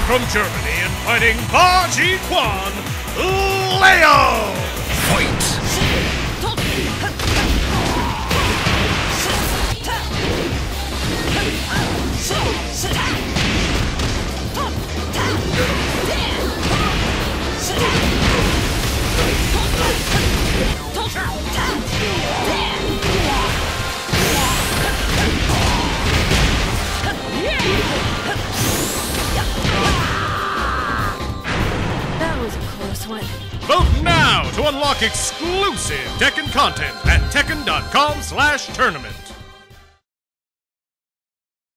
from Germany and fighting Baji Quan, Leo! Fight! That was a close one. Vote now to unlock exclusive Tekken content at tekken.com/tournament.